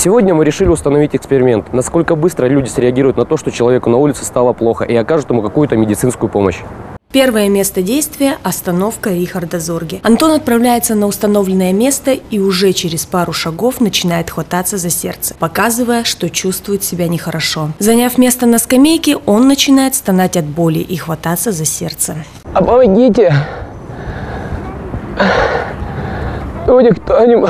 Сегодня мы решили установить эксперимент, насколько быстро люди среагируют на то, что человеку на улице стало плохо, и окажут ему какую-то медицинскую помощь. Первое место действия – остановка Рихарда Зорге. Антон отправляется на установленное место и уже через пару шагов начинает хвататься за сердце, показывая, что чувствует себя нехорошо. Заняв место на скамейке, он начинает стонать от боли и хвататься за сердце. А помогите! Кто-нибудь!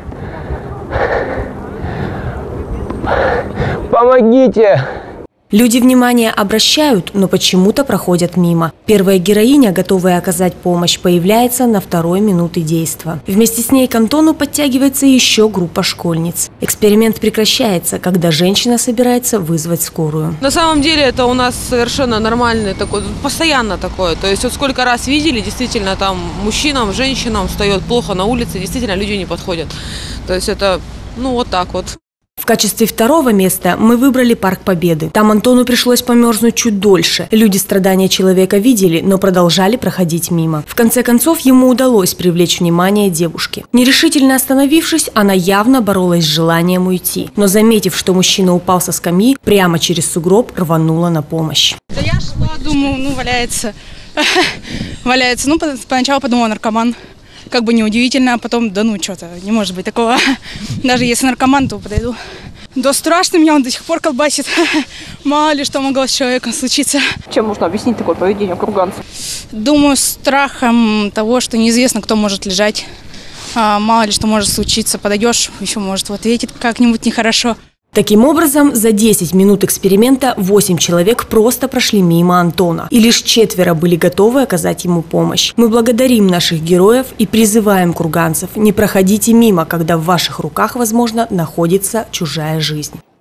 Помогите! Люди внимание обращают, но почему-то проходят мимо. Первая героиня, готовая оказать помощь, появляется на второй минуте действа. Вместе с ней к Антону подтягивается еще группа школьниц. Эксперимент прекращается, когда женщина собирается вызвать скорую. На самом деле это у нас совершенно нормальный такой, постоянно такое. То есть вот сколько раз видели, действительно там мужчинам, женщинам встает плохо на улице, действительно люди не подходят. То есть это, вот так вот. В качестве второго места мы выбрали Парк Победы. Там Антону пришлось померзнуть чуть дольше. Люди страдания человека видели, но продолжали проходить мимо. В конце концов, ему удалось привлечь внимание девушки. Нерешительно остановившись, она явно боролась с желанием уйти. Но заметив, что мужчина упал со скамьи, прямо через сугроб рванула на помощь. Да я шла, думаю, валяется. Валяется. Поначалу подумала, наркоман. Как бы неудивительно, а потом, что-то, не может быть такого. Даже если наркоман, то подойду. Да страшно, меня он до сих пор колбасит. Мало ли что могло с человеком случиться. Чем можно объяснить такое поведение курганцев? Думаю, страхом того, что неизвестно, кто может лежать. Мало ли что может случиться. Подойдешь, еще может ответить как-нибудь нехорошо. Таким образом, за 10 минут эксперимента 8 человек просто прошли мимо Антона. И лишь 4 были готовы оказать ему помощь. Мы благодарим наших героев и призываем курганцев: не проходите мимо, когда в ваших руках, возможно, находится чужая жизнь.